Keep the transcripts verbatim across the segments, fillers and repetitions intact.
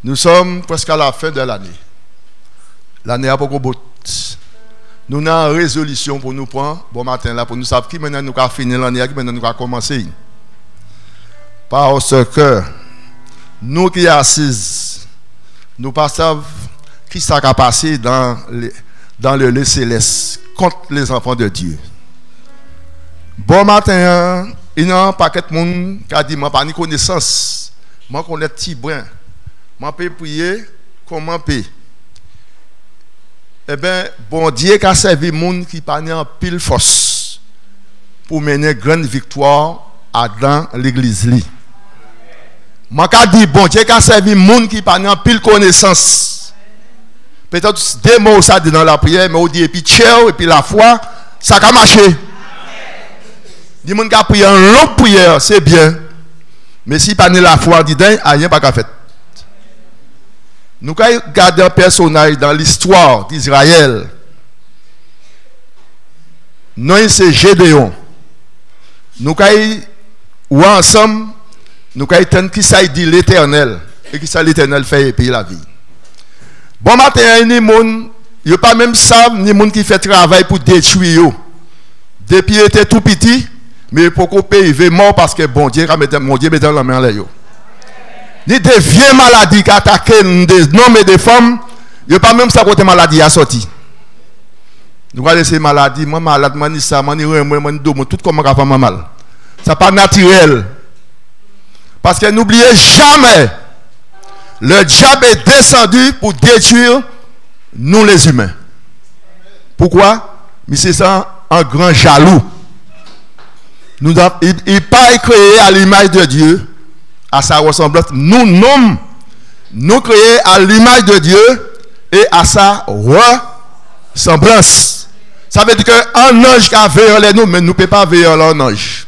Nous sommes presque à la fin de l'année. L'année a beaucoup beau. Nous avons une résolution pour nous prendre bon matin là pour nous savoir qui maintenant nous avons fini l'année, qui maintenant nous avons commencé. Parce que nous qui sommes assis, nous ne savons pas qui s'est passé dans, les, dans le lieu céleste contre les enfants de Dieu. Bon matin, il y a un paquet de monde qui a dit, moi pas ni connaissance, moi connais petit brin, moi peux prier, comment peut. Eh bien, bon Dieu qui a servi les gens qui pas en pile force pour mener une grande victoire dans l'église. Moi qui dit, bon Dieu qui a servi les gens qui pas en pile connaissance. Peut-être des mots ça dit dans la prière, mais on dit et puis tchèo et puis la foi, ça a marché. Les gens qui ont prié en longue prière, c'est bien. Mais si pas la foi, dit rien pas qu'à faire. Nous avons regardé un personnage dans l'histoire d'Israël. Nous, c'est Gédéon. Nous avons ensemble, nous avons entendu qui ça dit l'Éternel. Et qui ça l'Éternel fait et puis la vie. Bon matin, il y a des gens, il n'y a pas même ça, ni des gens qui font travail pour détruire. Depuis qu'il était tout petit, mais pour qu'on paye, il est mort parce que bon Dieu, mon Dieu met dans la main là. Ni des vieilles maladies qui attaquent des hommes et des femmes, il n'y a pas même ça côté maladie a sorti. Nous regardons ces maladies, moi malade, moi ni ça, moi ni rien, moi ni dos, tout comme on fait mal. Ça n'est pas naturel. Parce que n'oubliez jamais, le diable est descendu pour détruire nous les humains. Pourquoi? Mais c'est ça un grand jaloux. Nous, il n'est pas créé à l'image de Dieu. À sa ressemblance, nous nommons, nous créés à l'image de Dieu et à sa ressemblance. Ça veut dire qu'un ange qui a veillé nous, mais nous ne pouvons pas veiller un ange.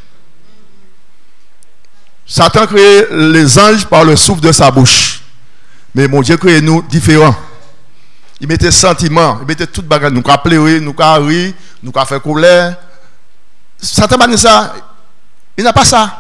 Satan crée les anges par le souffle de sa bouche. Mais mon Dieu crée nous différents. Il mettait sentiments, il mettait toute bagarre. Nous avons pleuré, nous avons ri, nous avons fait colère. Satan n'a pas ça. Il n'a pas ça.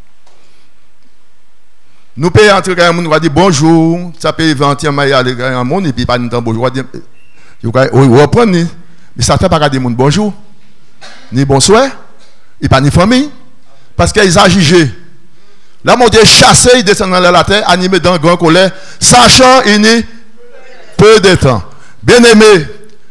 Nous payons entrer dans le monde, nous dire bonjour, ça peut entièrement aller dans le monde, et puis pas de temps bonjour. Vous reprenez, mais ça ne peut pas dire bonjour, ni bonsoir, et pas ni famille, parce qu'ils ont jugé. Là, mon Dieu chassé, il descend dans la terre, animé dans grand colère, sachant il n'y peu de temps. Bien aimé,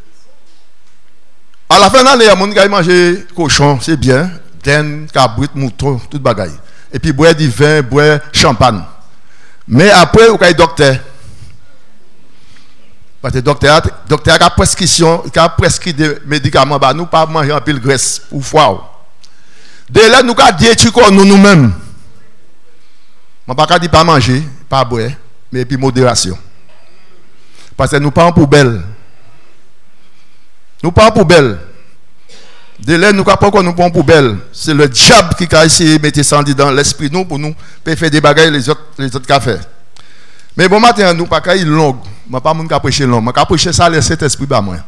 à la fin de l'année, il y a des gens qui mangent cochon, c'est bien, dinde, cabrit, mouton, tout bagaille. Et puis boire du vin, boire champagne. Mais après, vous avez docteur. Parce que le docteur, docteur a prescription, a prescrit des médicaments, bah, nous pas manger en pile graisse ou foie. Dès là, nous avons dit nous nous-mêmes. Je ne pas dire pas manger, pas boire, mais puis modération. Parce que nous pas en poubelle. Nous pas en poubelle. De là, nous ne pouvons pas nous prendre poubelle. C'est le diable qui a essayé de mettre ça dans l'esprit nous pour nous faire des bagailles les autres les autres cafés. Mais bon matin, nous pas qu'à y long. Je ne pas mon prêcher long. Je vais prêcher ça le Saint-Esprit bas moi.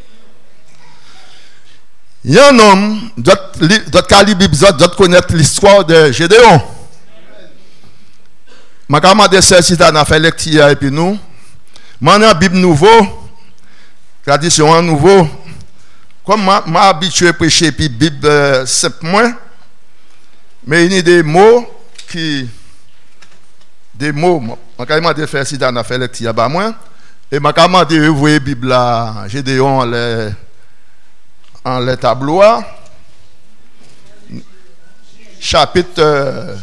Il y a un homme, d'autres calibres, d'autres connaissent l'histoire de Gédéon. Je vais demander ça si tu as fait lecture et puis nous. Je vais Bible nouveau, tradition nouveau. Comme je suis habitué à prêcher, puis la Bible euh, simple moins, mais il y a des mots qui. Des mots. Je vais demander de faire si dans la fait lecture à moi. Et je vais demander de voir la Bible là, Gédéon en les, en les tableaux. Chapitre. Euh,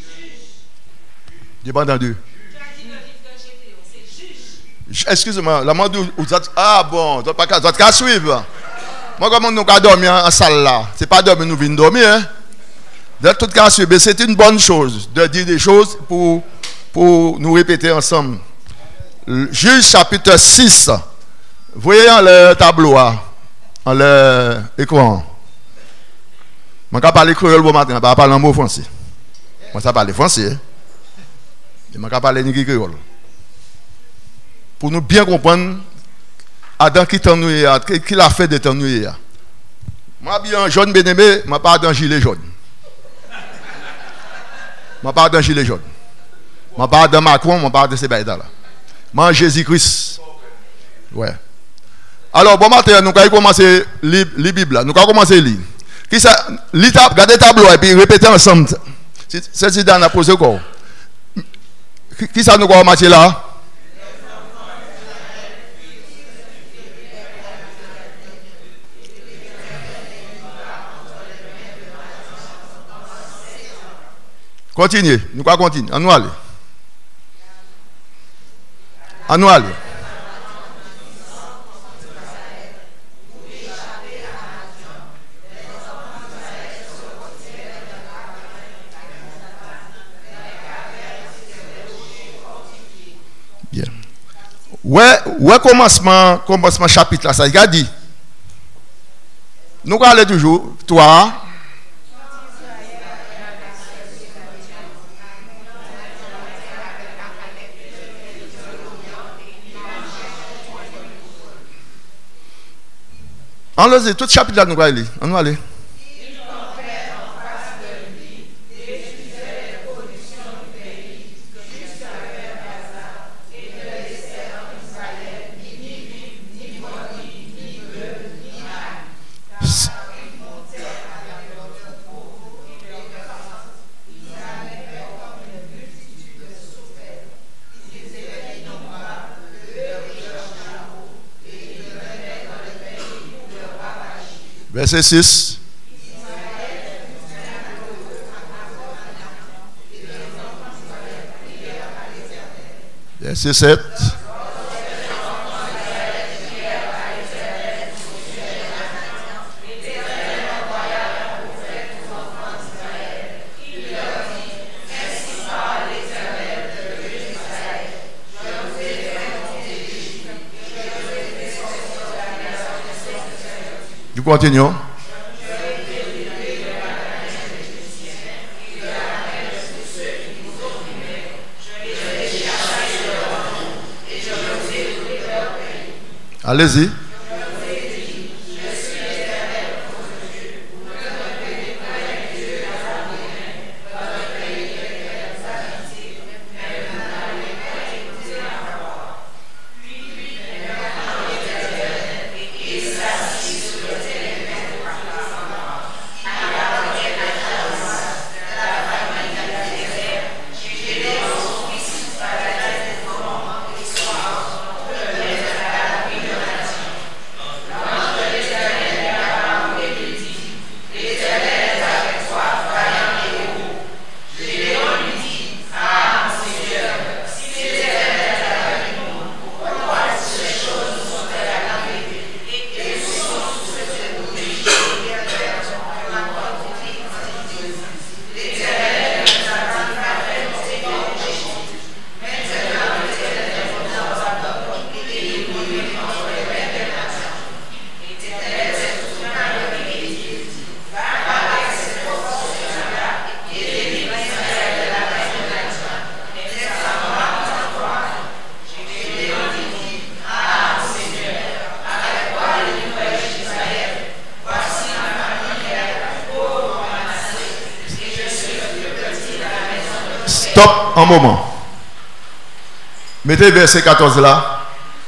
j'ai pas entendu. Excusez-moi, la main où ah bon, vous n'avez pas suivre. Moi, comme nous avons dormi en salle là, ce n'est pas dormir, nous venons dormir. Hein? Dans tout cas, c'est une bonne chose de dire des choses pour, pour nous répéter ensemble. Juge chapitre six. Vous voyez le tableau, en l'écran. Je ne vais pas parler créole bon matin, je ne vais pas parler en mot français. Moi, ça parle français. Je ne vais pas parler ni créole. Pour nous bien comprendre, Adam qui t'ennuie, qui l'a fait de t'ennuyer. Moi, bien jaune bien-aimé, je ne pas dans gilet jaune. Je ne pas dans gilet jaune. Je ne pas dans Macron, je ne pas dans ces bails là. Man Jésus-Christ. Ouais. Alors, bon matin, nous allons commencer la Bible. Nous allons commencer à lire. Qui ça? Regardez le tableau et puis répétez ensemble. C'est ce qu'on a posé quoi? Qui ça nous va commencer là? Continuez. Nous allons continuer. On nous aller. On nous aller. Bien. Ouais, ouais, commencement, commencement chapitre là, ça il a dit. Nous allons aller toujours. Toi. On va tout chapitre là, nous allons aller. On va aller. Verset six. Verset sept. Nous continuons. Allez-y. Stop un moment. Mettez verset quatorze là.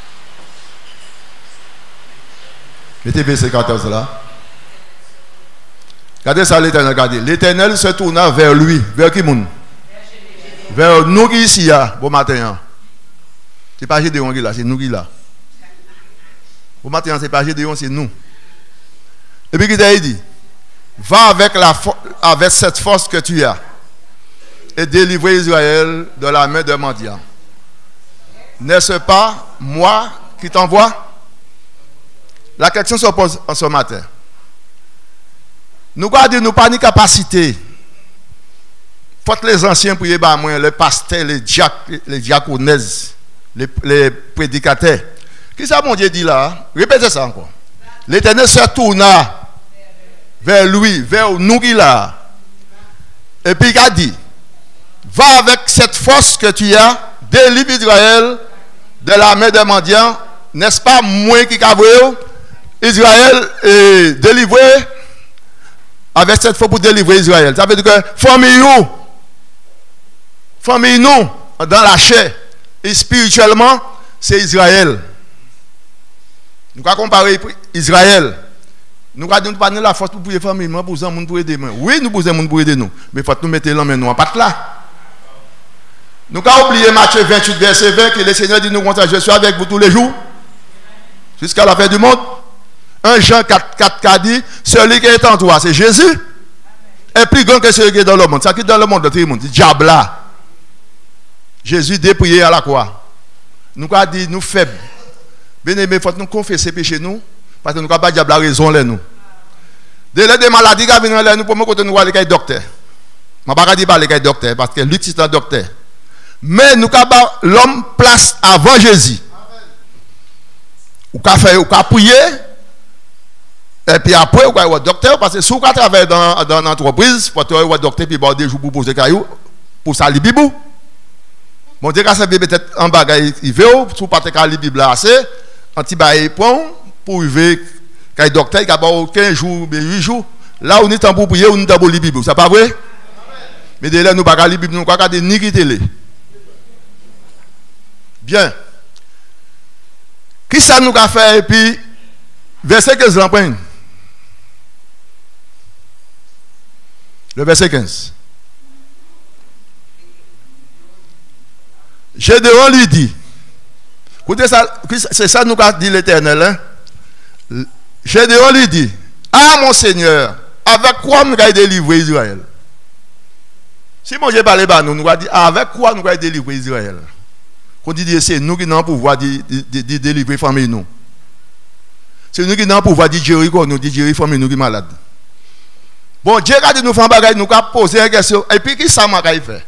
Mettez verset quatorze là. Regardez ça l'Éternel, regardez. L'Éternel se tourna vers lui. Vers qui moun? Vers nous qui ici, bon matin. Ce n'est pas Gédéon qui là, c'est nous qui là. Bon matin, ce n'est pas Gédéon, c'est nous. Et puis il dit, va avec, la avec cette force que tu as et délivrer Israël de la main de mendiants. N'est-ce pas moi qui t'envoie? La question se pose en ce matin. Nous gardons nous pas ni capacité. Faut les anciens prier par moi, les pasteurs, les diac, les diaconaises, les, les prédicateurs. Qui ça mon Dieu dit là? Répétez ça encore. L'Éternel se tourna vers lui, vers nous qui là. Et puis il a dit, va avec cette force que tu as, délivre Israël de la main des mendiants. N'est-ce pas moi qui ai Israël est délivré avec cette force pour délivrer Israël. Ça veut dire que famille nous, famille nous, dans la chair, Et spirituellement, c'est Israël. Nous avons comparé Israël. Nous avons pas la force pour prier famille, pour les gens pour aider. Oui, nous pouvons les pour aider nous, mais il faut nous mettre les mains en patte là. Nous avons oublié Matthieu vingt-huit, verset vingt, que le Seigneur dit nous comme ça, je suis avec vous tous les jours, jusqu'à la fin du monde. un Jean quatre, quatre dit, celui qui est en toi, c'est Jésus, est plus grand que celui qui est dans le monde. Ça qui est dans le monde, tout le monde, dit diable là. Jésus dépouillé à la croix. Nous avons dit, nous faibles. Bien aimé, il faut nous confesser péché nous, parce que nous n'avons pas diable la raison là nous. Dès les maladies qui viennent là nous, pour moi, quand nous allons les docteur. Je ne vais pas dire les docteur, parce que lui, c'est un docteur. Mais nous avons l'homme place avant Jésus. Ou fait, ou prier. Et puis après, vous avez un docteur, parce que si vous travaillez dans, dans l'entreprise, vous avez un docteur qui va des jours pour poser caillou, pour ça, les bibou. Bon, dès que ça veut peut-être en bagaille, il veut, si vous ne pouvez pas lire la Bible assez, un petit bail point, pour arriver, quand le docteur, il a quinze jours, huit jours, là, on est en pour prier, on est en pour lire la Bible. C'est pas vrai? Mais dès là, nous ne pouvons pas lire la Bible, nous ne pouvons pas ni quitter les. Bien. Qui ça nous a fait, et puis, verset quinze, l'emprunte. Le verset quinze. Gédéon lui dit, écoutez ça, c'est ça nous a dit l'Éternel. Hein? Gédéon lui dit, ah mon Seigneur, avec quoi nous allons délivrer Israël? Si mon Dieu parlait à nous, nous allons dire, avec quoi nous allons délivrer Israël? Quand il dit, c'est nous qui avons le pouvoir de, de, de, de délivrer famille nous. C'est nous qui avons le pouvoir de Jéricho, nous, de gérer famille nous qui sont malades. Bon, Dieu a dit nous faire bagaille, nous avons posé une question. Et puis, qui ça m'a fait?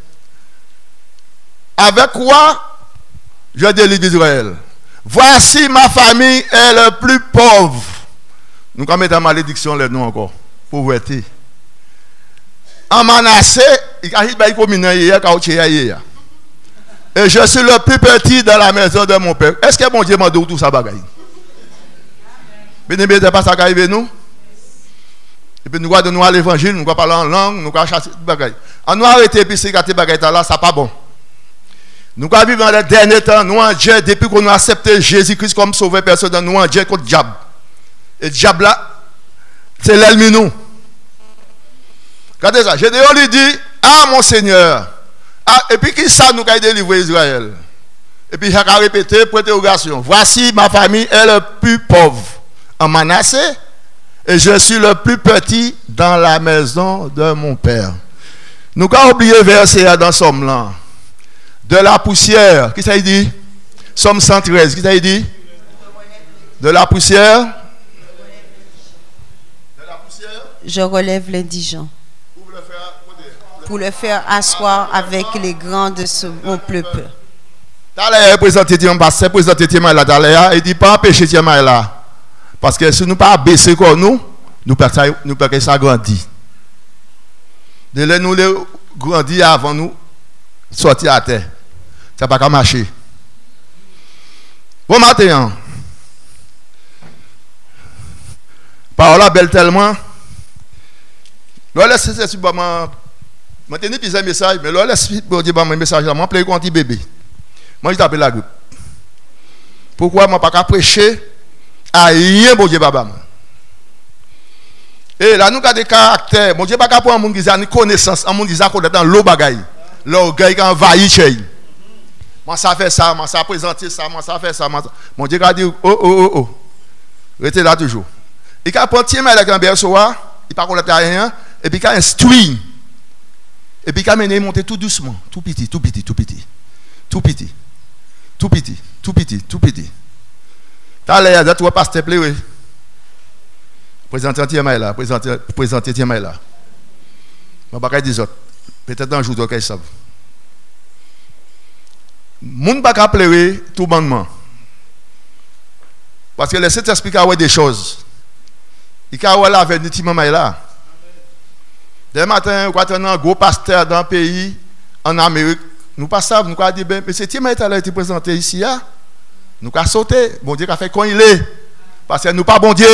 Avec quoi je délivre Israël? Voici ma famille est le plus pauvre. Nous allons mettre en malédiction les noms encore. Pauvreté. En Manassé, il y a une commune hier, hier. Et je suis le plus petit dans la maison de mon père. Est-ce que mon Dieu m'a dit tout ça bagaille? Mais ne mettez pas ça qui arrive nous. Et puis nous allons nous à l'évangile, nous allons parler en langue, nous allons chasser des bagailles. En nous arrêter et puis c'est gâter bagaille là, ça pas bon. Nous allons vivre dans les derniers temps, nous en Dieu, depuis qu'on a accepté Jésus-Christ comme sauveur personne, nous en Dieu contre le diable. Et le diable là, c'est l'ennemi nous. Regardez ça, Gédéon lui dit, ah mon Seigneur, ah, et puis qui ça nous a délivré Israël? Et puis il a répété pour interrogation. Voici ma famille est le plus pauvre en Manassé et je suis le plus petit dans la maison de mon père. Nous avons oublié verset dans Somme là. De la poussière, qui ça dit? Somme cent treize, qui ça dit? De la poussière. De la poussière. Je relève l'indigent. Pour le faire asseoir avec les grands de ce, mon peuple. T'allais présenter Tiens Passé, présenter Tiens là, t'allais, il dit pas empêcher Tiens là. Parce que si nous pas baisser comme nous, nous perdons nous perdons ça grandi. De là nous les grandi avant nous sortir à terre. Ça pas qu'à marcher. Bon matin. Parole belle tellement. Là laisse c'est super je tenais plus un message, mais là, laisse moi dire un message là, moi, je plais bébé. Moi, je t'appelle la grippe. Pourquoi je ne peux pas prêcher à rien, bon Dieu, papa? Et là, nous avons des caractères. Bon Dieu, pas pour un monde qui a une connaissance, un monde qui a dans l'eau bagaille. L'orgueil qui a envahi chez lui. Moi, ça fait ça, moi, ça présenter ça, moi, ça fait ça. Mon Dieu a dit, oh, oh, oh, oh. Restez là toujours. Il a pris un avec un berceau, il n'a pas rien, et puis il a instruit. Et puis, il monter tout doucement, tout petit, tout petit, tout petit, tout petit, tout petit, tout petit, tout petit. T'as l'air d'être un pasteur, oui. Présentez Tiens là, présentez Tiens là. Je ne vais pas dire autres. Peut-être un jour, ils savent. Moun ne peut pas pleurer tout bonnement. Parce que le Saint-Esprit a des choses. Il a la vérité là. Dès matin, quand on a un gros pasteur dans le pays, en Amérique, nous ne savons pas, nous avons dit, mais c'est Tiens qui a été présenté ici. Nous avons sauté. Bon Dieu a fait quand il est. Parce que nous pas bon Dieu.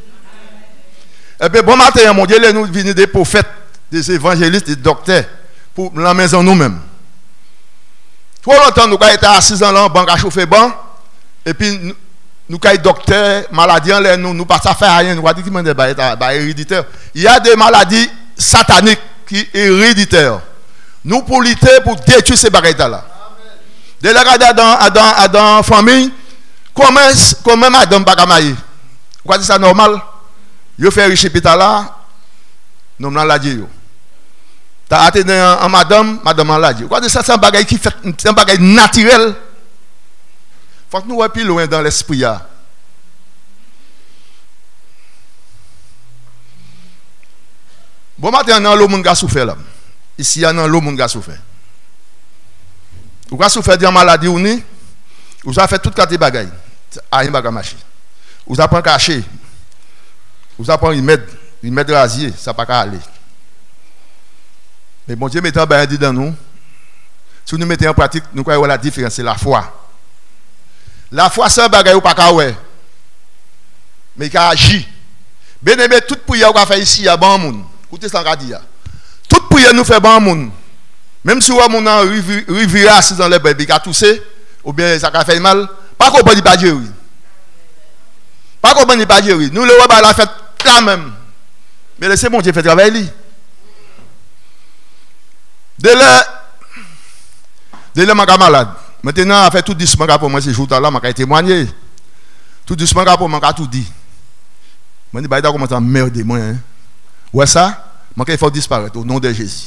Et puis bon matin, mon Dieu, nous venons des prophètes, des évangélistes, des docteurs, pour la maison nous-mêmes. Trop longtemps, nous avons été assis dans la banque à chauffer bon. Et puis, nous avons docteur, maladie en l'air, nous ne pas faire rien. Nous avons dit qu'il y a héréditaire. Il y a des maladies sataniques qui sont héréditaires. Nous pour lutter, pour détruire ces bagailles-là. Dès là, dans la famille, comment, comment madame pas marier? Vous croyez que c'est normal? Vous faites riche pétala là, nous m'en l'a dit. Tu as atteint en madame, madame m'en l'a dit. Vous croyez que ça c'est un bagage qui fait un bagage naturel? Il faut que nous soyons plus loin dans l'esprit. Bon matin, dans l'eau, mon gars souffert là. Ici, dans l'eau, mon gars souffert. Vous avez souffert d'une maladie ou ni? Vous avez fait toute qualité de bagaille. Rien de marcher. Vous avez caché. Vous avez un remède, remède rasier, ça ne peut pas aller. Mais bon Dieu mettant bien dit dans nous, si nous mettons en pratique, nous croyons la différence, c'est la foi. La foi, c'est un bagage ou pas qu'à ouais. Mais qui agit. Bien aimé, toute prière qu'on fait ici, il y a bon monde. Écoutez ça, dit. Toute prière nous fait bon monde. Même si on a rivière assis dans les bébés qui a toussé, ou bien ça a fait mal, pas qu'on ne pas dire oui. Pas qu'on ne pas dire oui. Nous, le roi, la fait là même. Mais laissez mon Dieu faire travail. Dès là, dès là, je suis malade. Maintenant, je fais tout doucement pour moi ces jours-là, je vais témoigner. Tout doucement pour moi, je tout dit. Je dis, bah, il commence à merder moi. Ouais, ça, il faut disparaître au nom de Jésus.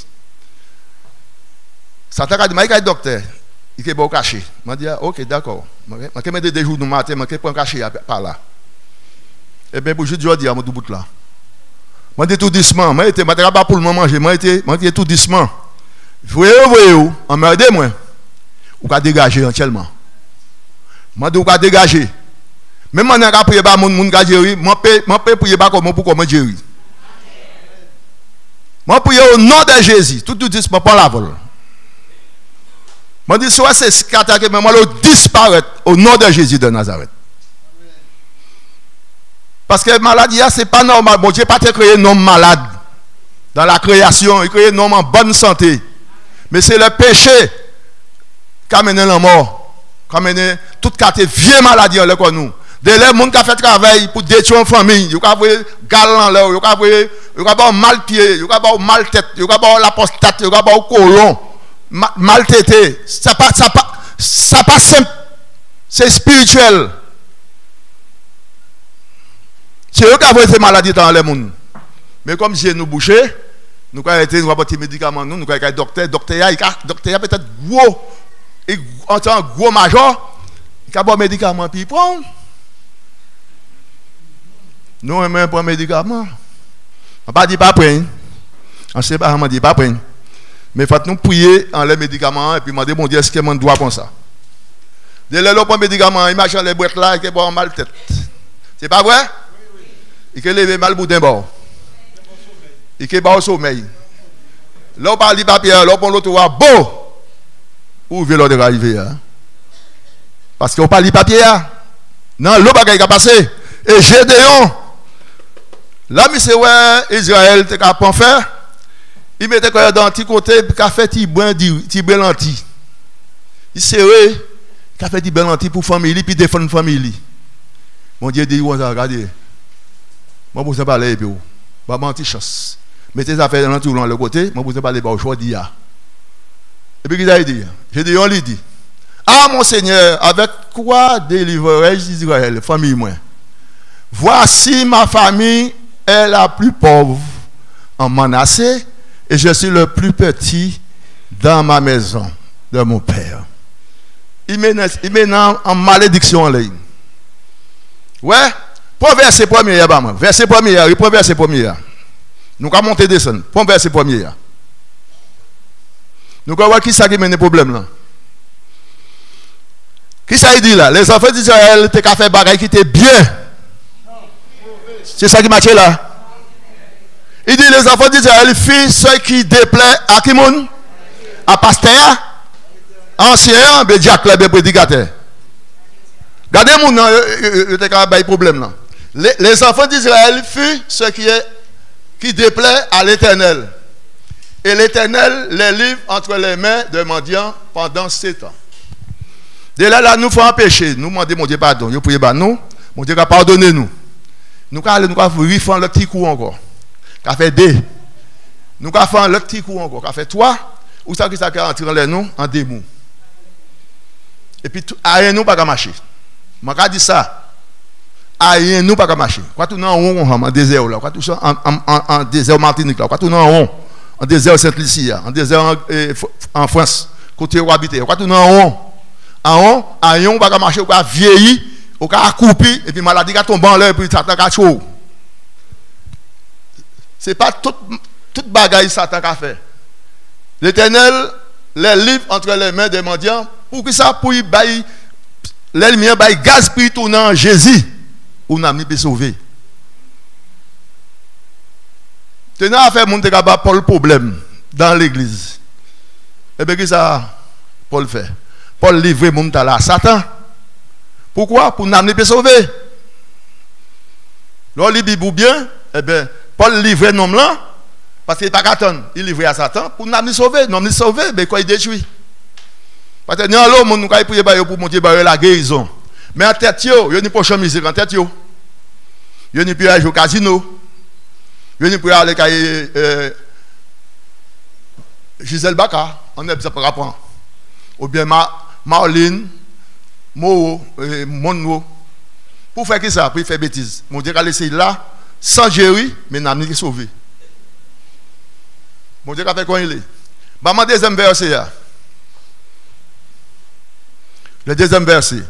Satan a dit, mais il y a un docteur, il est bon caché. Je dis, ok, d'accord. Je vais mettre des jours de matin, je vais prendre caché par là. Et bien, pour juste dire, je vais bout là. Je dis tout doucement. Je ne vais pas pour le moment manger. Je dis tout doucement. Vous voyez, vous voyez, on m'a aidé, moi. Vous pouvez dégager entièrement. Je dis, vous pouvez dégager. Même si je ne peux pas mon gars gérer, je peux prier pas comme pour comment gérer. Je prie au nom de Jésus. Tout doucement, pas la vol. Je dis, soit c'est ce qui attaque, mais moi, je disparaître au nom de Jésus de Nazareth. Parce que la maladie, ce n'est pas normal. Bon Dieu n'a pas créé un homme malade dans la création. Il a créé un homme en bonne santé. Mais c'est le péché qui a mené la mort. Qui a mené toute catégorie vieille maladie en l'air nous. Dès les gens qui ont fait travail pour détruire une famille, ils ont fait galant là, ils ont fait mal pied, ils ont fait mal tête, ils ont fait l'apostate, ils ont fait colon, mal tété. Ça pas ça pas ça pas simple. C'est spirituel. C'est eux qui ont fait ces maladies dans les mondes. Mais comme j'ai nous bouché, nous avons été nous avons des médicaments, nous avons un docteur, docteur docteur peut-être gros, en tant que gros major, il a des médicaments puis il prend. Nous on même prend médicaments. On pas dit pas prendre. On sait pas on dit pas prendre. Mais faut nous prier en les médicaments et puis demander mon Dieu est-ce que mon doit pour ça. Dès le prend médicaments, il marche les boîtes là, il a mal tête. C'est pas vrai? Il a levé mal boudin bord. Il a bas au sommeil. Là on parle du papier, là on prend l'autre voix beau. Où veut l'autre arriver hein? Parce qu'on parle du papier là. Non, l'autre bagaille qui a passé. Et Gédéon, là monsieur ouais Israël te capable faire. Il mettait quoi dans petit côté, il a fait petit brin petit belanti. Il serré, il a fait petit belanti pour famille puis défendre famille. Mon Dieu dit on va regarder. Moi vous parler puis pas mentir chance. Mettez ça faire dans tout le côté, moi vous parler pas au choix d'hier. Et puis qu'il a dit, Gédéon lui dit, ah mon Seigneur, avec quoi délivrerai-je Israël, famille moi? Voici ma famille est la plus pauvre en Manassé et je suis le plus petit dans ma maison de mon père. Il mène en malédiction en ligne. Ouais, pour verset premier, verset premier, pour verset premier. Nous allons monter descendre. Pour verset premier. Nous allons voir qui ça qui mène le problème là. Qui ça dit là? Les enfants d'Israël, tu as fait bagaille qui était bien. C'est ça qui marche là. Il dit les enfants d'Israël firent ce qui déplaît à qui moun? À pasteur, ancien, mais Jacques le prédicateur. Regardez mon nom, il y a un problème là. Les, les enfants d'Israël firent ce qui est qui déplaît à l'Éternel. Et l'Éternel les livre entre les mains de mendiants pendant sept ans. Dès là, là nous faisons péché. Nous demandons mon Dieu pardon. Nous prions nous. Mon Dieu a pardonné nous. Nous allons nous refaire le petit coup encore. Qu'a fait deux. Nous allons faire le petit coup encore. Qu'a fait trois. Ou ça qui s'est entré dans les nous en démon. Et puis, rien nous pas marcher. Je vais dire ça. Rien nous pas marcher. Quand nous sommes en désert, là, quand nous sommes en désert Martinique, là, quand nous sommes en désert Sainte-Lucia, en désert en France, côté où habiter, quand nous sommes en haut, rien pas marcher, on va vieillir, on va couper, et puis maladie va tomber en l'air, et puis ça va chaud. Ce n'est pas toute toute bagaille Satan a fait. L'Éternel les livre entre les mains des mendiants. Pour que ça, pour y bailler, les lumières baillent gaz pour y tourner en Jésus. Ou n'a pas sauvé. Tenant à faire monter pas le problème dans l'église. Et bien, que ça, Paul fait? Paul livre mon à Satan. Pourquoi? Pour n'a pas sauvé. Lorsqu'il dit bien, eh bien, Paul livre non là. Parce qu'il n'est pas qu'attendre, il livre à Satan pour nous sauver. Nous nous sauver, mais quoi il détruit. Parce que nous allons nous prier pour monter la guérison. Mais en tête, il y a une poche musique en tête. Il y a une prière au casino. Il y a une prière avec Gisèle Baka, on est pour apprendre. Ou bien Marlene, Mo, Monroe. Pour faire ça, pour faire bêtise. Mon Dieu a laissé là, sans gérer, mais nous avons sauvé. Mon Dieu a fait quoi il est. Bah, mon deuxième verset. Le deuxième verset.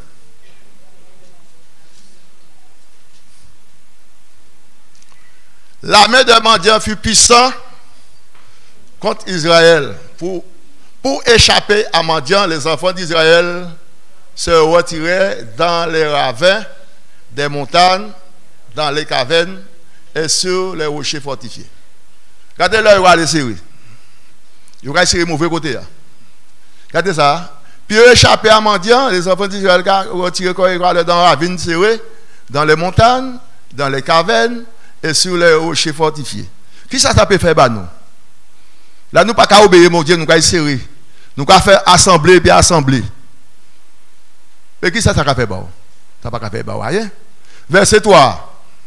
La main de mendiant fut puissante contre Israël. Pour, pour échapper à mendiant, les enfants d'Israël se retiraient dans les ravins des montagnes, dans les cavernes et sur les rochers fortifiés. Regardez là, il va aller serrer. Il va serrer mauvais côté. Regardez ça. Puis échapper à mendiant, les enfants d'Israël retirés dans les ravines serrées, dans les montagnes, dans les cavernes et sur les rochers fortifiés. Qui ça, ça peut faire bah nous? Là, nous ne pouvons pas obéir, mon Dieu, nous pouvons serrer. Nous pouvons faire assembler et assembler. Et qui ça, ça peut faire bah? Ça ne peut pas faire bah rien. Verset trois.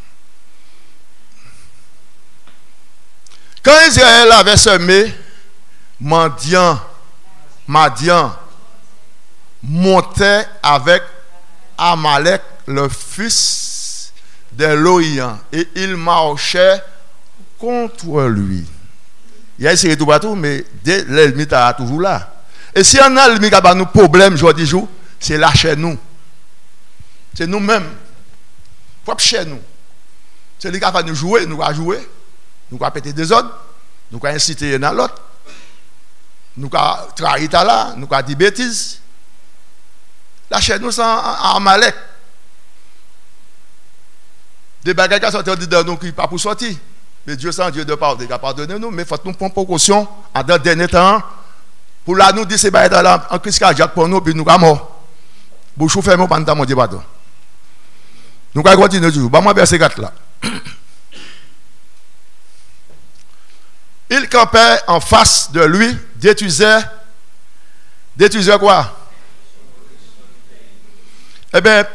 Quand Israël avait semé, mendiant, mendiant, montait avec Amalek, le fils de Loïan, et il marchait contre lui. Il y a essayé tout partout, mais l'ennemi est toujours là. Et si on a l'ennemi qui a nous problème jour du jour, c'est là chez nous. C'est nous-mêmes. Propre chez nous. C'est lui qui va nous jouer, nous va jouer, nous va péter des ordres, nous va inciter dans l'autre, nous va trahir là, nous va dire bêtises. Là chez nous, c'est en Amalek. Des bagages qui sont sortis de nous qui ne sont pas pour sortir. Mais Dieu, sans Dieu de pardon, il a pardonné nous, mais il faut nous prendre précaution en dans le dernier temps. Pour là, nous dire ces bagages là en crise cardiaque pour nous, puis nous sommes morts. Bouchou fermé, pas nous dire pardon. Nous allons continuer toujours. Bah, moi, verset quatre là. Il campait en face de lui, détruisait, détruisait quoi? Eh bien,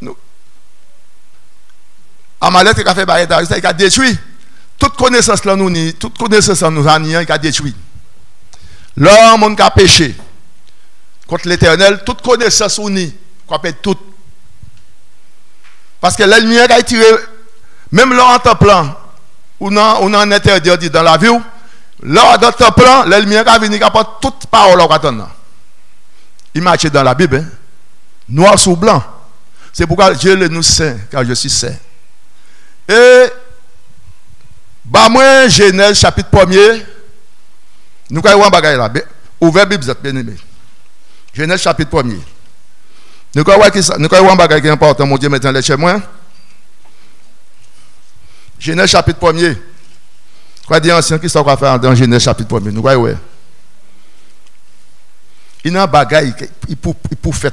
Amalek a fait barrière, il a détruit. Toute connaissance là nous, toute connaissance nous a nié, il a détruit. L'homme qui a péché contre l'Éternel, toute connaissance unie, qu'on peut toute. Parce que l'ennemi a tiré, même là en temps plan, ou on a un interdit dans la vie, là dans temps plan, l'ennemi a venu apporter toute parole au attendre. Il marche dans la Bible, hein? Noir sur blanc. C'est pourquoi Dieu le nous saint, car je suis saint. Et, bah moi, Genèse chapitre premier, nous avons un bagage là, ouvert Bible, bien aimé. Genèse chapitre premier. Nous avons un bagage qui est important, mon Dieu, maintenant, chez moi. Genèse chapitre premier. Quoi dire ancien qui va faire dans Genèse chapitre premier? Nous voyons. Il y a un bagage qui peut faire.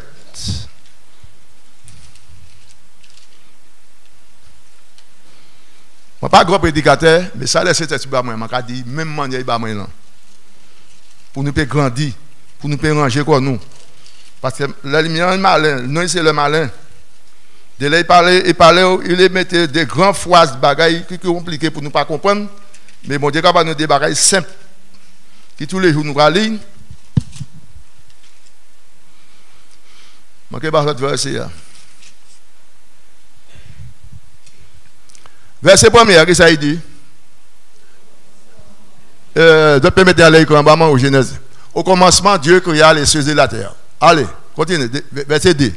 Je ne suis pas grand prédicateur, mais ça laisse être bas moi. Je dis même manière bas moi là. Pour nous faire grandir, pour nous faire ranger comme nous. Parce que la lumière est malin. Nous, c'est le malin. De là, il parlait, il parlait, il mettait des grands phrases, des bagailles qui sont compliquées pour nous pas comprendre. Mais bon Dieu, quand nous des bagailles simples, qui tous les jours nous rallient. Manquez pas votre verset. Verset premier, qu'est-ce que ça dit? Euh, de permettre d'aller écran au Genèse. Au commencement, Dieu créa les cieux et la terre. Allez, continue. Verset deux.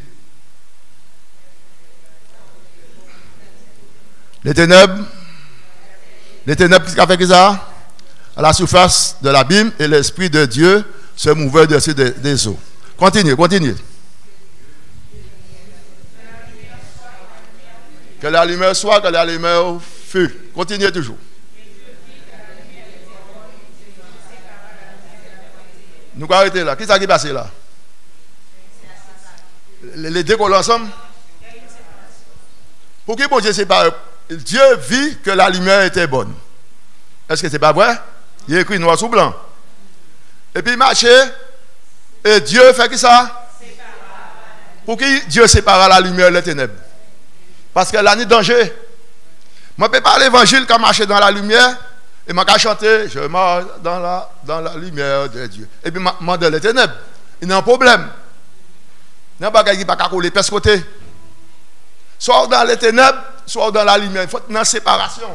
Les ténèbres, les ténèbres, qu'est-ce qu'a fait ça? À la surface de l'abîme, et l'Esprit de Dieu se mouvait dessus des, des eaux. Continue, continue. Que la lumière soit, que la lumière fût. Continuez toujours. Nous allons arrêter là. Qu'est-ce qui est passé là? Les, les deux collent ensemble. Pour qui bon Dieu sépare? Dieu vit que la lumière était bonne. Est-ce que ce n'est pas vrai? Il est écrit noir sur blanc. Et puis il marchait. Et Dieu fait qui ça? Pour qui Dieu sépara la lumière et les ténèbres? Parce que là, il y a danger. Je ne peux pas l'évangile quand je marche dans la lumière et je peux chanter, je marche dans la, dans la lumière de Dieu. Et puis je dans les ténèbres. Il y a un problème. Il y a un bagage qui ne peut pas coller de ce côté. Soit dans les ténèbres, soit dans la lumière. Il faut une séparation.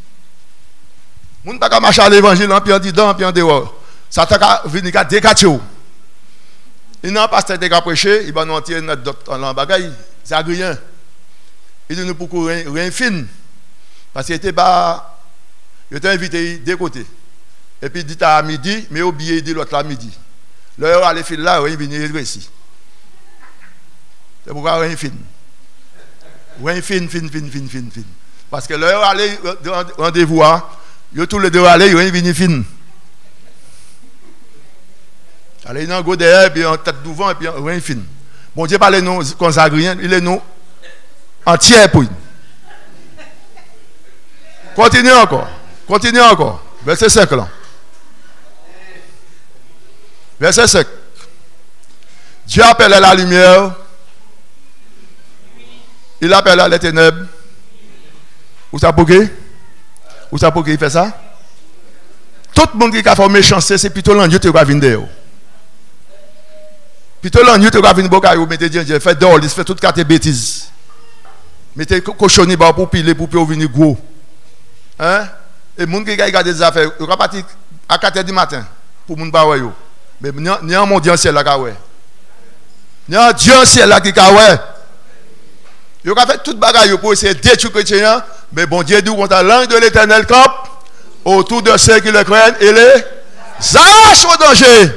On ne peut pas marcher à l'évangile en pied dedans, en pied dehors. Ça t'a venir à décacher. Il n'y a pas pasteur qui a prêché, il va nous tirer notre docteur en bagaille. C'est rien. Il dit nous pour rien, rien fin. Parce qu'il était pas. Il était invité des côtés. Et puis il dit à midi, mais oublié, il dit l'autre à midi. L'heure à l'effet là, il vient ici. C'est pourquoi rien fin. Rien fin, fin, fin, fin, fin, fin. Parce que l'heure aller rendez-vous, il y a tous les deux aller, il vient fin. Allez, il y a un go derrière, puis en tête devant, et puis rien fin. Bon Dieu parle nous comme ça, rien, il est nous entier pour lui. Continue encore. Continue encore. Verset cinq là. Verset cinq. Dieu appelait la lumière. Il appelait les ténèbres. Où ça pour qui? Où ça pour qui il fait ça? Tout le monde qui a fait méchanceté, c'est plutôt l'endieu qui va venir. Plutôt l'endieu qui va venir, vous mettez Dieu, fait dehors, il fait toutes quatre bêtises. Mettez cochonné pour piler, pour venir gros. Hein? Et les gens qui regardent des affaires, ils vont partir à quatre heures du matin pour les gens qui mais il y a un monde ciel là qui il y a un Dieu ciel là qui est. Ils ont fait toute bagaille pour essayer de détruire les chrétiens, mais bon Dieu dit qu'on a l'ange de l'éternel camp autour de ceux qui le craignent et les arrache au danger.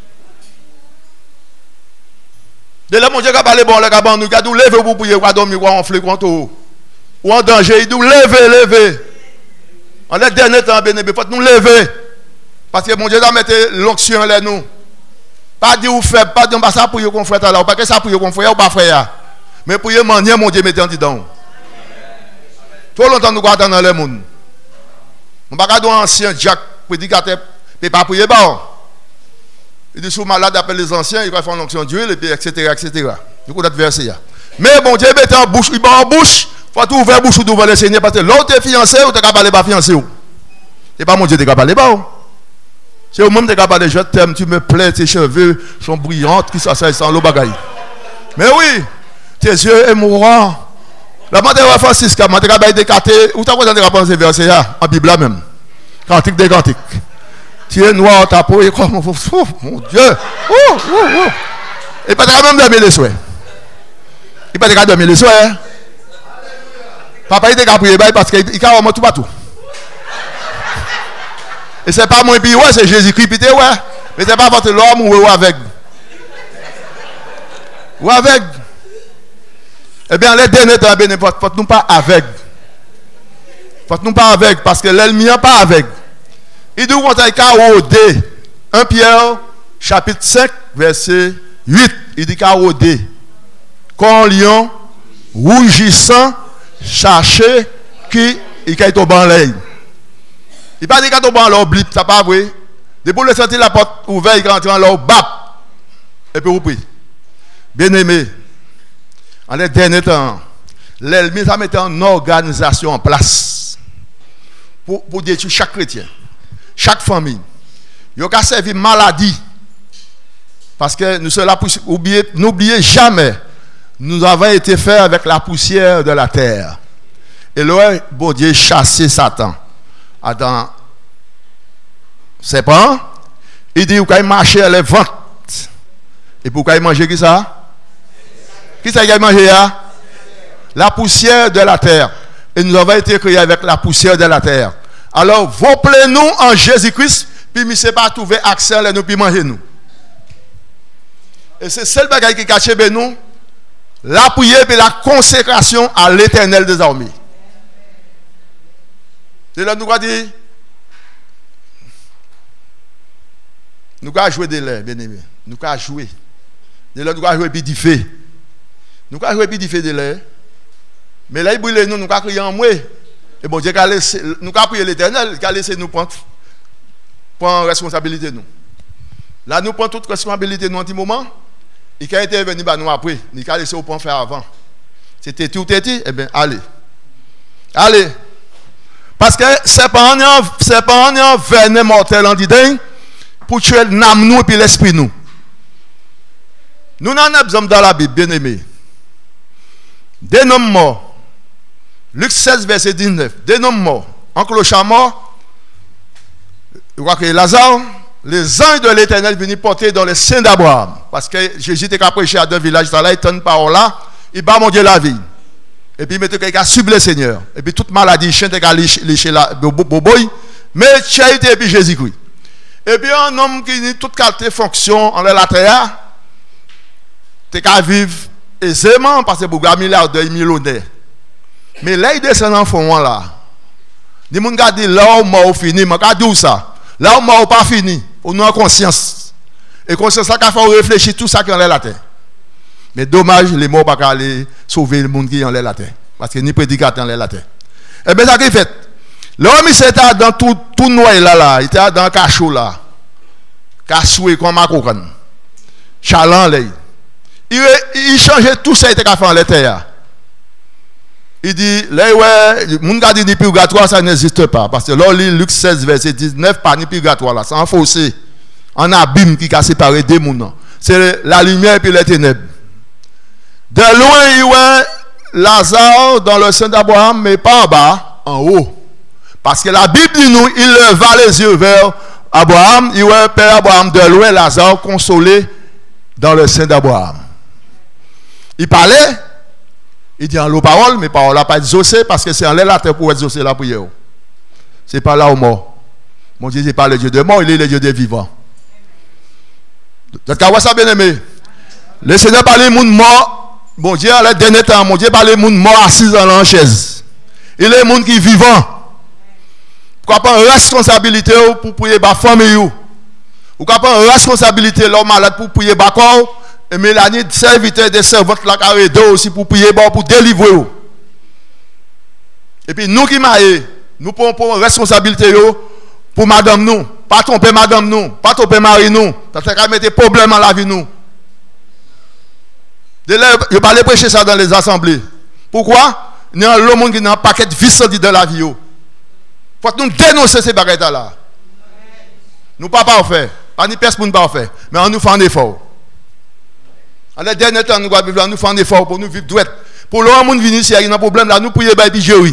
De là, mon Dieu, qui a parlé bon, le gars, nous avons levé pour prier, pour dormir, pour enfler, ou en danger, il nous lever, lever. En les derniers temps, il faut nous lever. Parce que mon Dieu a mis l'onction là nous. Pas dire ou faible, pas dire ça pour qu'on frère là, pas que ça pour qu'on frère ou pas frère. Mais pour y manier, mon Dieu mettez en dedans. Trop longtemps nous gardons dans le monde. On ne peut pas dire ancien Jacques, prédicateur, mais pas prier bon. Il dit, si vous malade, appelle les anciens, il va faire l'onction d'huile, et et cetera, et cetera. Du coup, notre verset. Mais bon Dieu mettez en bouche, il va en bouche. Il faut tout ouvrir la bouche devant le Seigneur parce que l'autre est fiancé ou tu n'as pas parlé pas fiancé. C'est pas mon Dieu qui a parlé pas. C'est au même qui a parlé, je t'aime, tu me plais, tes cheveux sont brillants, tout ça, ça, sans le bagaille. Mais oui, tes yeux sont mourants. La mère de Francisca, la mère de décaté, où tu as besoin de penser vers ça, en Bible même. Cantique des cantiques. Tu es noir, ta peau est comme, oh mon Dieu. Oh, oh, oh. Et pas de même dormir les souhaits. Il pas de dormir les souhaits. Papa, il a prié parce qu'il a vraiment tout partout. Et ce n'est pas moi, ouais, c'est Jésus-Christ, ouais. Mais ce n'est pas votre l'homme ou avec. Ou avec. Eh bien, les derniers temps, il ne faut nous pas avec. Il faut nous pas avec, parce que l'ennemi n'est pas avec. Il dit qu'on a K O D. un Pierre, chapitre cinq, verset huit. Il dit K O D. Quand lion, rougissant, chercher qui il est au banc l'œil. Il pas dit qu'il est au banc l'oubli, ça pas vrai. Depuis le sentir la porte ouverte, il rentre dans l'eau bap. Et puis vous priez. Bien-aimé, en les derniers temps, l'ennemi a mis une organisation en place pour, pour détruire chaque chrétien, chaque famille. Il y a servi maladie. Parce que nous sommes là pour oublier, n'oubliez jamais, nous avons été faits avec la poussière de la terre. Et là, bon Dieu chassé Satan. Adam, c'est pas. Il dit, vous pouvez marcher à les ventes. Et pour qu'il manger qui ça? Qui ça qui a mangé là? La poussière de la terre. Et nous avons été créés avec la poussière de la terre. Alors, vous plaît-nous en Jésus-Christ, puis ne sais pas trouver accès à nous, puis manger nous. Et c'est seul bagage qui cache nous, la prière et la consécration à l'Éternel des armées. C'est là nous avons dit, nous avons joué des lait, bien aimé. Nous avons joué. C'est là nous avons joué puis fait. Nous avons joué puis fait des lait. Mais là il brûle nous, nous avons crié en moi. Et bon Dieu a laissé, nous avons prié l'Éternel, qui a laissé nous prendre, prendre responsabilité nous. Là nous prenons toute responsabilité nous en petit moment. Il a été venu bah, nous après, il a laissé au point faire avant. C'était tout était, eh bien, allez. Allez. Parce que c'est pas un venin mortel en disant pour tuer l'âme nous et l'esprit nous. Nous n'en avons besoin dans la Bible, bien aimé. Des noms morts. Luc seize, verset dix-neuf. Des noms morts. En clochard mort. Je crois que Lazare. Les anges de l'Éternel venaient porter dans les seins d'Abraham. Parce que Jésus était prêché à deux villages, il était une parole là, il bat mon Dieu la vie. Et puis il mettait quelqu'un subi le Seigneur. Et puis toute maladie, chien était léché la boboy, mais charité et puis Jésus-Christ. Et puis un homme qui a toute qualité fonction en la terre, tu qu'à vivre aisément parce que pour un milliardaire, millionnaire. Mais là, il descend dans le fond là. Les gens disent là où mort fini, mais quand dit ça? Là où mort pas fini, on a conscience. Et conscience ça qu'il faut réfléchir tout ça qui est en la terre. Mais dommage, les morts ne peuvent pas aller sauver le monde qui est en la terre. Parce que ni prédicateur en la terre. Et bien ça qui fait. L'homme il était dans tout, tout noir là, là. Il était dans le cachot là. Cachoué comme un cocan. Chalant là. Il, il changeait tout ça qui était fait en la terre. Il dit, là, ouais, le monde qui dit purgatoire, ça n'existe pas. Parce que là, Luc seize, verset dix-neuf, pas ni purgatoire là. C'est un fossé, un abîme qui a séparé des mondes. C'est la lumière et puis les ténèbres. De loin, il voit Lazare dans le sein d'Abraham, mais pas en bas, en haut. Parce que la Bible dit nous, il leva les yeux vers Abraham, il voit Père Abraham de loin, Lazare consolé dans le sein d'Abraham. Il parlait. Il dit en l'eau parole, mais parole n'a pas exaucé parce que c'est en l'air la terre pour exaucer la prière. Ce n'est pas là où mort. Mon Dieu n'est pas le Dieu de mort, il est le Dieu des vivants. Vous avez ça bien aimé. Le Seigneur parle de monde mort. Mon Dieu, à la dernière temps, mon Dieu parle de monde mort assis dans la chaise. Il est le monde qui est vivant. Pourquoi pas une responsabilité pour prier la famille? Pourquoi pas une responsabilité l'homme malade pour prier le corps? Et Mélanie, serviteur des servantes, la carré d'eau aussi pour prier, pour délivrer. Et puis nous qui maillons, nous prenons responsabilité pour madame nous. Pas tromper madame nous, pas tromper mari nous. Ça fait qu'à mettre des problèmes dans la vie nous. Je ne pas prêcher ça dans les assemblées. Pourquoi? Il y a le monde qui a un paquet de vices dans la vie. Il faut que nous dénoncer ces bagages là. Nous ne pas parfaits. Pas ni personne parfait. Mais on nous fait un effort. En les derniers temps, nous devons faire un effort pour nous vivre douette. Pour le monde venir ici, il y a un problème là, nous prions par Jéhovah.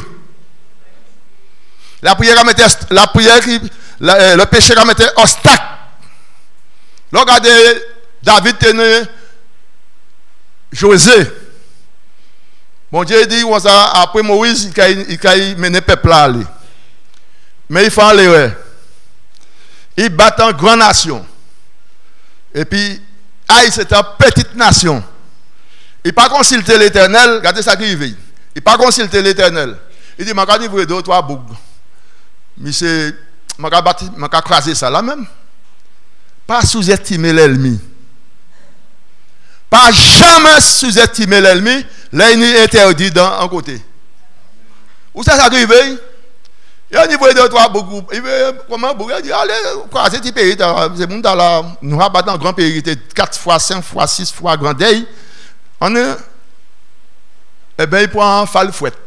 La prière la prière qui le péché a mis obstacle. Regardez David tenait José. Bon Dieu dit après Moïse, il a mené le peuple là. Mais il fait l'erreur. Il bat en grande nation. Et puis Aïe, c'est une petite nation. Il n'a pas consulté l'Éternel. Regardez ça qui arrive. Il n'a pas consulté l'Éternel. Il dit, je vais livrer deux ou trois bougs. Mais c'est. Je vais craser ça là même. Pas sous-estimer l'ennemi. Pas jamais sous-estimer l'ennemi. L'ennemi est interdit d'un côté. Où ça arrive? Il y a un niveau de trois beaucoup. Il veut comment il dit allez croiser petit pays c'est monde là nous rabattons un grand pays quatre fois cinq fois six fois grand day On est, eh bien, il prend un fal fouette.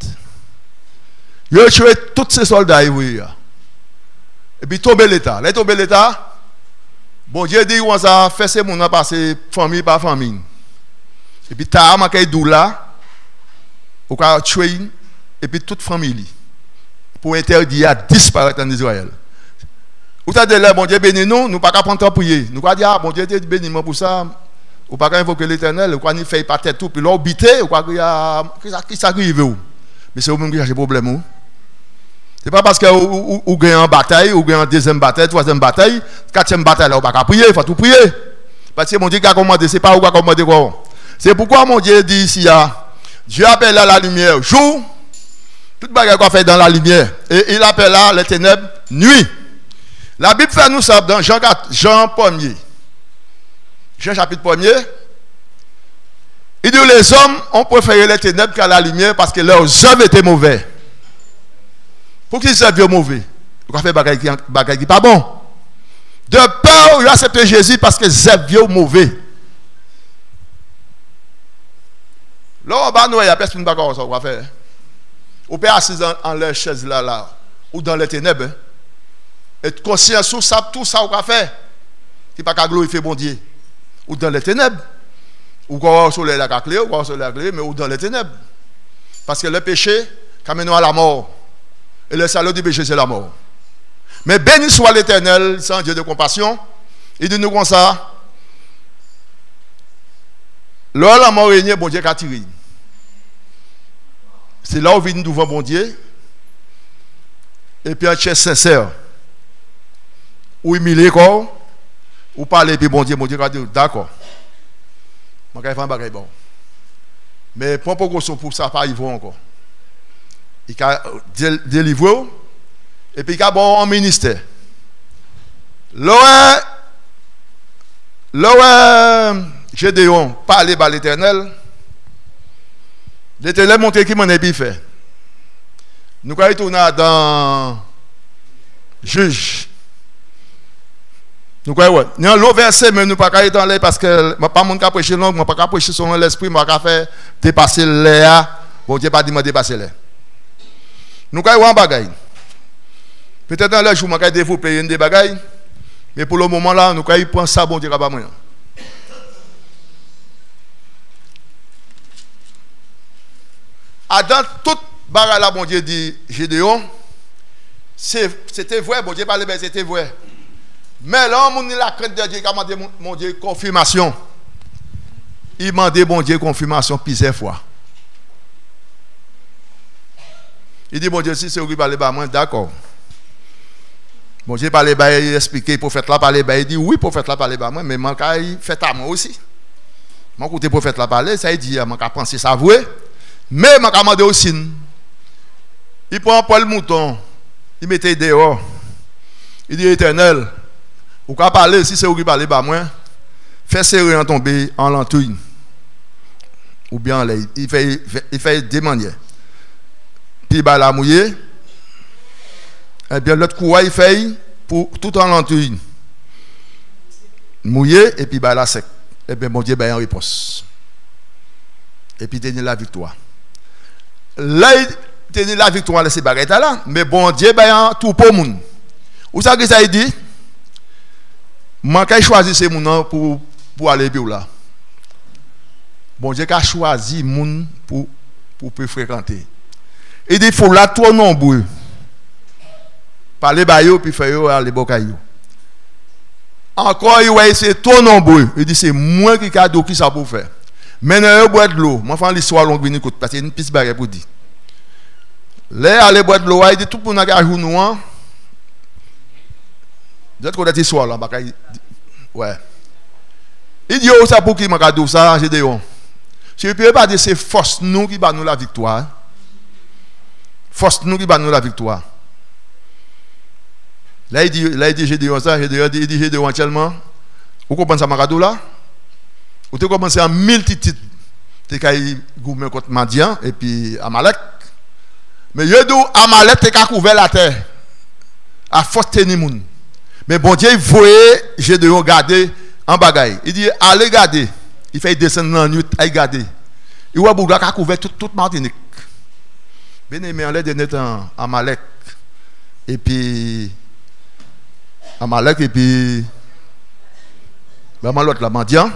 Il a tué tous ces soldats. Et puis, tomber l'État. Là, tomber l'État. Bon Dieu dit, on a fait ces gens passer famille par famille. Et puis, t'as un dou là, on a tué, et puis toute famille. Pour interdire à disparaître en Israël. Ou t'as dit là, bon Dieu bénis nous, nous ne pouvons pas prendre temps pour prier. Nous pouvons dire, ah, bon Dieu bénis moi pour ça. Ou pas invoquer l'Éternel, ou quoi ni faire pas tête tout, puis l'orbiter, ou quoi qui s'arrive où. Mais c'est vous-même qui cherchez problème. Ce n'est pas parce que vous gagnez en bataille, ou gagnez en deuxième bataille, troisième bataille, quatrième bataille, là, vous ne pouvez pas prier, il faut tout prier. Parce que mon Dieu qui a commandé, ce n'est pas vous qui a commandé quoi. C'est pourquoi mon Dieu dit ici, Dieu appelle à la lumière jour, toute bagarre qu'on fait dans la lumière, et il appelle là les ténèbres nuit. La Bible fait nous ça dans Jean, Jean premier. Jean chapitre premier. Il dit les hommes ont préféré les ténèbres qu'à la lumière parce que leurs œuvres étaient mauvais. Pour qu'ils soient mauvais, ils ont fait des choses qui pas bon. De peur, ils ont accepté Jésus parce que les œuvres sont mauvais. Là, il y a personne qui ne peut pas faire. On peut assis en leur chaise là, là, ou dans les ténèbres. Être conscient sur ça, tout ça, on va faire. Qui ne peut pas glorifier bon Dieu. Ou dans les ténèbres. Ou quand on soleil la clé, ou quand on soleil la clé, mais ou dans les ténèbres. Parce que le péché, amène à la mort. Et le salaud du péché, c'est la mort. Mais béni soit l'Éternel, c'est un Dieu de compassion. Il dit nous comme ça. Là, la mort régnait, bon Dieu qui a tiré. C'est là où vient devant bon Dieu. Et puis un chef sincère. Ou humilié quoi. Ou parler, puis bon Dieu, bon Dieu va dire d'accord. Je vais faire un bagage bon. Mais pour pour pour ça, pas arriver encore. Il a délivré et puis il a bon un ministère. Là, là, Gédéon parler à l'Éternel. L'Éternel montre qui m'en est bien fait. Nous allons retourner dans Juge. Nous croyons, nous l'autre verset, mais nous ne pouvons pas être dans l'air parce que je ne peux pas prêcher langue, je ne peux pas prêcher selon l'esprit, je ne peux pas faire dépasser l'air. Bon Dieu pas dit de dépasser l'air. Nous croyons en bagaille. Peut-être dans le jour, je vais développer des bagailles, mais pour le moment là, nous croyons prendre ça, bon Dieu pas moyen. Dans toute bagaille là, bon Dieu dit Gédéon, c'était vrai, bon Dieu parlait, c'était vrai. Mais là, on a la crainte de Dieu qui a demandé mon Dieu confirmation. Il m'a demandé mon Dieu confirmation plusieurs fois. Il dit, bon Dieu, si c'est vous qui parlez, moi, d'accord. Bon Dieu parle, il explique, le prophète là parle, il dit, oui, le prophète là parle, moi, mais il fait à moi aussi. Mon côté prophète là parle, ça il dit, je vais penser ça vrai. Mais je vais demander aussi. Il prend Paul Mouton, il mettait dehors. Il dit, Éternel, ou qu'à parler, si c'est vous qui parlez, bah moi, fais serrer en tomber en l'entouille. Ou bien, il fait, il fait des manières. Puis, bah, la mouillé. Et bien, l'autre coup, il fait pour tout en l'entouille. Mouillé, et puis, bah, la sec. Et bien, mon Dieu, bah, en réponse. Et puis, tenir la victoire. Là, tenir la victoire, là, c'est baguette là. Mais bon Dieu, bah, tout pour le monde. Où ça que ça dit? Je choisir ces gens pour, pour aller bien là. Bon Dieu a choisi les gens pour, pour, pour fréquenter. Il dit, il faut là trop nombreux. Parler bayo puis faire aller bokayo. Encore, il c'est trop nombreux. Il dit, c'est moi qui cadeau qui ça pour faire. Maintenant, il boit de l'eau. Moi, je fais l'histoire longue, parce qu'il y a une piste barre pour dire. Là, aller boire de l'eau, il dit, tout le monde a joué nous. Vous êtes connaître l'histoire là, ouais. Il dit, oh, ça pour qui m'a dit ça, Gédéon. Si vous ne pouvez pas dire, c'est force nous qui bat nous la victoire. Force nous qui bat nous la victoire. Là, il dit, là, il dit Gédéon ça, Gédéon, il dit Gédéon actuellement. Vous comprenez ça, Magadou là? Vous avez commencé en mille titres. Vous avez gourmé contre Madian et puis Amalek. Mais Yedou, Amalek, vous avez couvert la terre. À force de tenir. Mais bon Dieu, il voyait Gédéon garder en bagaille. Il dit, allez garder. il fait descendre dans la nuit, il regarde. Il voit Bougla qui a couvert toute, toute Martinique. Bien aimé, on l'a donné à Amalek. Et puis, Amalek, et puis, vraiment l'autre, là, Madian.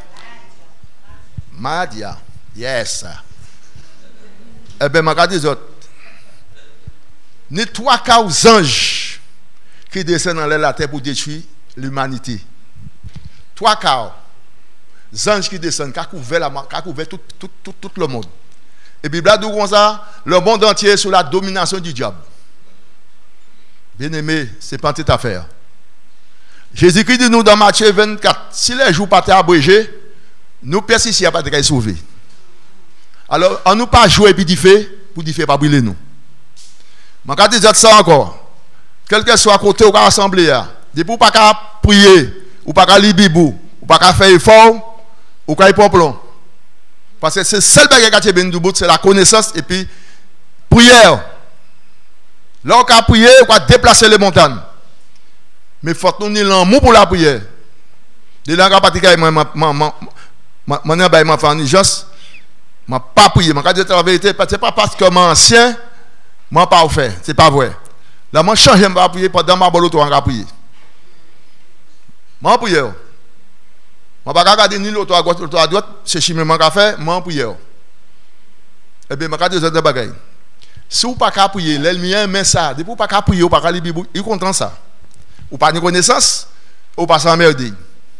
Madia, yes. Eh bien, je regarde les autres. Ni trois cas aux anges qui descendent dans la terre pour détruire l'humanité. Trois cas. Anges qui descendent, qui ont couvert, tout, tout, tout, tout le monde. Et puis, là, comme ça, le monde entier est sous la domination du diable. Bien aimé, ce n'est pas une petite affaire. Jésus-Christ dit nous dans Matthieu vingt-quatre, si les jours pas abrégés, nous persistons à pas être sauvés. Alors, on nous pas jouer et puis fait pour dire pas brûler nous. Je vais dire ça encore. Quel que soit côté ou assemblée, de pour pas prier, ou pas lire Bible, ou pas faire effort, ou pas plomb. Parce que c'est le seul bagage qui est bout, c'est la connaissance et puis prière. Là, on a prié, on va déplacer les montagnes. Mais il faut que nous ayons l'amour pour la prière. De là, on vais moi, moi, je vais faire une urgence. Je ne vais pas prier. Je vais dire la vérité. Ce n'est pas parce que je suis ancien, je ne vais pas faire. Ce n'est pas vrai. Là, je change, je vais prier pendant ma boloto, je vais prier. Je vais prier. Je ne vais pas regarder ni l'autre à gauche, l'autre à droite. C'est ce que je vais faire. Je vais prier. Eh bien, je vais dire des bagages. Si vous ne pouvez pas prier, l'ennemi aime ça. Si vous ne pouvez pas prier, vous ne pouvez pas lire la Bible, il comprend ça. Ou pas de connaissance, ou pas sans merde.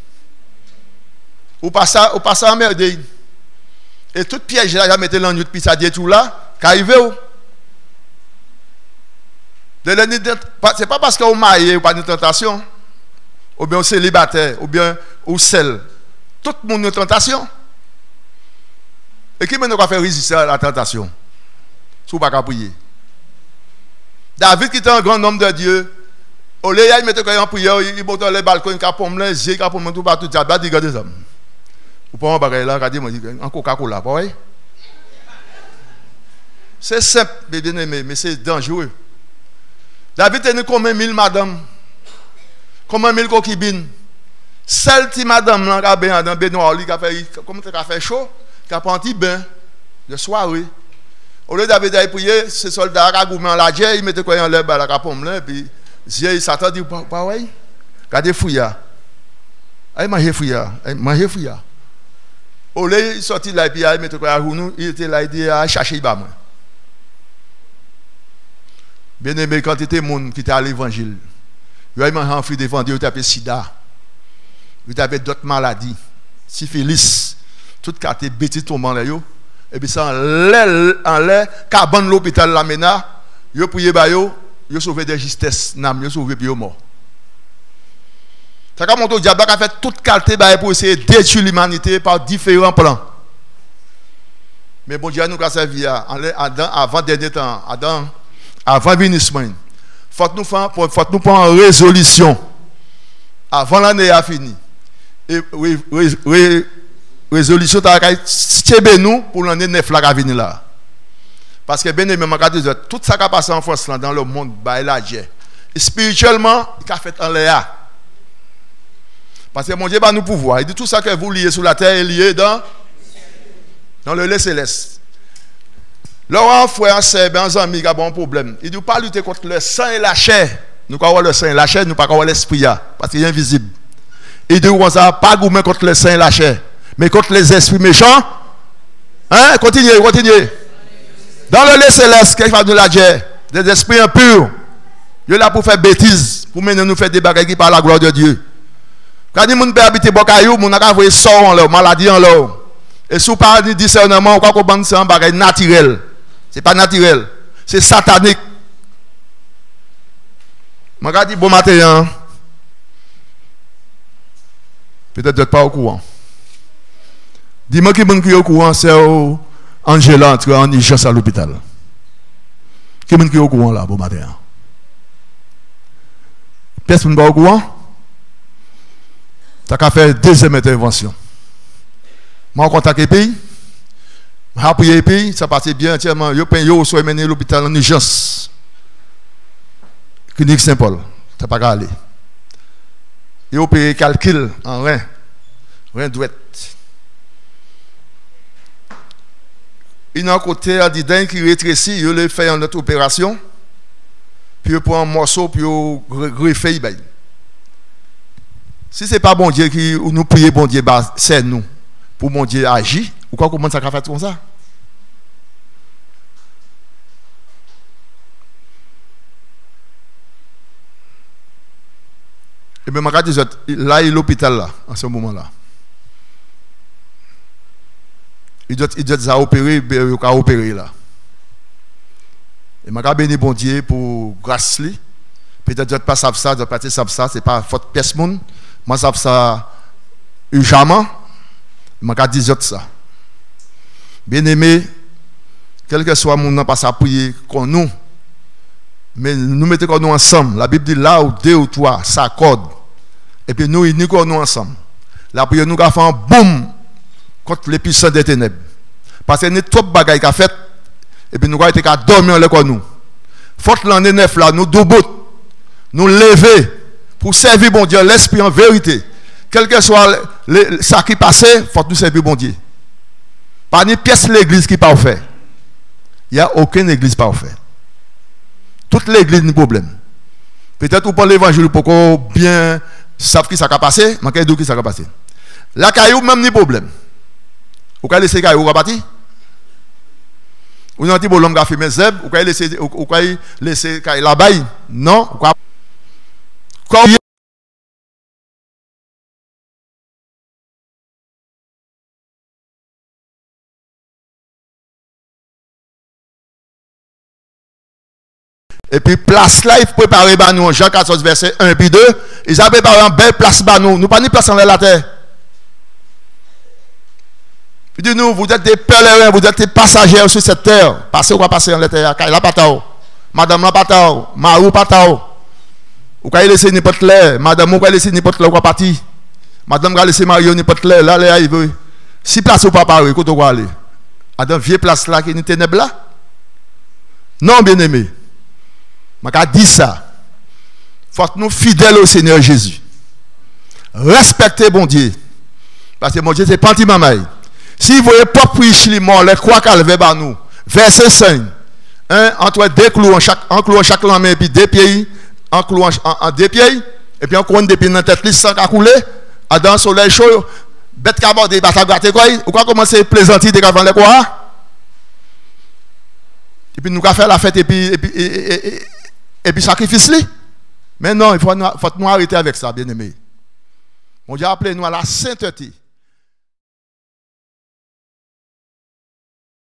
Ou pas ça, ou pas sans merde. Et tout piège là, mettez l'en nuit, puis ça dit tout là, qu'arrive où? C'est pas parce que vous mariez ou pas de tentation, ou bien vous célibataire, ou bien vous seul. Tout le monde a une tentation. Et qui m'a fait résister à la tentation? Si vous ne pouvez pas prier. David qui était un grand homme de Dieu, au lieu de mettre en prière, il monte les balcons, il capome les yeux, il capome tout partout. Diable dit regardez ça. Vous pouvez en là, regardez moi, en Coca-Cola, pas vrai? C'est simple, bien aimé, mais c'est dangereux. David tenait combien mille madame, combien mille concubines. Celle qui madame là, qui a bien dans baignoire, qui a fait, comment ça fait chaud, qui a pris un petit bain de soirée. Au lieu David d'aller prier, ces soldats qui ont goûté en la guerre, ils mettaient quoi en l'air, la capome là, et puis Dieu Satan dit pas ouais. Regardez fouilla. Aïe manger fouilla, manger fouilla. Au lieu il sorti là et puis il mettait quoi à nous, il était là il dit à chercher il ba moi. Bien aimé quand était monde qui était à l'évangile. Il a mangé en fruit défendu, il tapé sida. Il tapé d'autres maladies, syphilis, toute carte bêtise tombant là yo. Et puis ça en l'air en l'air carbone l'hôpital la mena, yo prier ba yo. Yo sauvé des justesses, nam yo sauvé puis yo mort. Ça comme on dit diable a fait toute qualité pour essayer de détruire l'humanité par différents plans. Mais bon Dieu nous a servi avant dernier temps, avant avant venissement. Faut nous faire faut nous prendre une résolution avant l'année a fini. Et résolution ta tiebe nous pour l'année neuf là qui venir là. Parce que bien aimé, tout ça qui a passé en France dans le monde, bah, là, spirituellement, il a fait en l'air. Parce que mon Dieu va nous pouvoir. Il dit tout ça que vous liez sur la terre est lié dans, dans le lait céleste. Là, un frère, un sœur, un ami qui a un problème. Il ne dit pas lutter contre le sang et la chair. Nous ne avoir le sang et la chair, nous ne pas avoir l'esprit. Parce qu'il est invisible. Il dit qu'on ça pas gourmet contre le sang et la chair. Mais contre les esprits méchants. Hein? Continuez, continuez. Dans le lait céleste, quelque chose de la guerre, des esprits impurs, ils sont là pour faire bêtises, pour mener nous faire des bagages qui par la gloire de Dieu. Quand les gens peuvent habiter Bokayou, ils ont envoyé sort en leur, maladie en leur. Et si vous parlez de discernement, vous comprenez que c'est un bagage naturel. Ce n'est pas naturel, c'est satanique. Je dis bon matin, peut-être vous n'êtes pas au courant. Dis-moi qui est au courant, c'est Angela entre en urgence à l'hôpital. Qui est au courant là, bon matin? Personne n'est pas au courant? Tu as fait deuxième intervention. Je contacte le pays. Je appuie le pays, ça passe bien entièrement. Je peux soit mener l'hôpital en urgence. Clinique Saint-Paul. Tu n'as pas qu'à aller. Je peux calcul en rein. Rein douette. Il y a un côté d'idée qui rétrécit, il le fait en autre opération, puis il prend un morceau, puis il greffe. Si ce n'est pas bon Dieu qui nous prions, bon Dieu, bah, c'est nous. Pour bon Dieu agir, ou quoi, comment ça va faire comme ça? Et bien, je dis, là, il est l'hôpital, là, en ce moment-là. Il doit, il doit opérer, il doit opérer, là. Et je béni bon Dieu pour grâce. Peut-être que pas ça, ça, pas ça, ça, c'est pas faute pièce monde. Moi, ça, ça, urgemment. Je dis ça. Bien aimé, quel que soit mon nom, pas à prier qu'on nous. Mais nous mettons nous ensemble. La Bible dit là où deux ou trois s'accordent. Et puis nous unis nous ensemble. La prière nous a fait un boum contre les puissants des ténèbres. Parce que nous trop de bagailles qu'a fait. Et puis nous avons été qu'à dormir en nous. Faut l'année neuf là, nous debout, nous lever pour servir bon Dieu, l'esprit en vérité. Quel que soit le, ça qui passait, faut nous servir bon Dieu. Pas une pièce de l'église qui est parfaite. Il n'y a aucune église parfaite. Toute l'église a un problème. Peut-être vous parlez l'évangile pour qu'on bien savent qui ça a passé, mais qu'est-ce qui ça a passé. La caillou même ni problème. Vous pouvez laisser caillou repartir. Vous n'avez pas l'homme qui a fait mes zèbres, vous pouvez laisser vous pouvez laisser caillou là-bas. Non, vous pouvez. Et puis, place là, il faut préparer nous, Jean quatorze, verset un et deux. Ils ont préparé une belle place nous. Nous pas ni place en la terre. Puis dis nous, vous êtes des pèlerins, vous êtes des passagers sur cette terre. Passez ou pas passer en la terre. La patao. Madame la patao. Marou patao. Vous pouvez laisser n'importe l'air. Madame, vous pouvez laisser n'importe l'air. Vous partir. Madame, vous pouvez laisser Mario n'importe l'air. Là, là, il veut. Si place ou pas pareil, quand vous aller. À dans vieille place là, qui est une ténèbre là. Non, bien aimé. Je dis ça. Il faut que nous fidèles au Seigneur Jésus. Respectez bon Dieu. Parce que mon Dieu, c'est pas anti-mamaï. Si vous voyez pas prier les morts, les croix qu'elle veut par nous. Verset cinq. Un, entre deux clous en chaque, un clou en chaque main et puis deux pieds. Un clou en, en, en deux pieds. Et puis un couronne de pieds dans la tête, sans qu'à couler. Dans le soleil chaud. Bête caborde, bataille gratte quoi. Ou quoi commencer à plaisanter devant les quoi. Et puis nous allons faire la fête et puis. Et puis, et, et, et, et puis sacrifice-le. Mais non, il faut, faut nous arrêter avec ça, bien aimé. Mon Dieu, appelez-nous à la sainteté.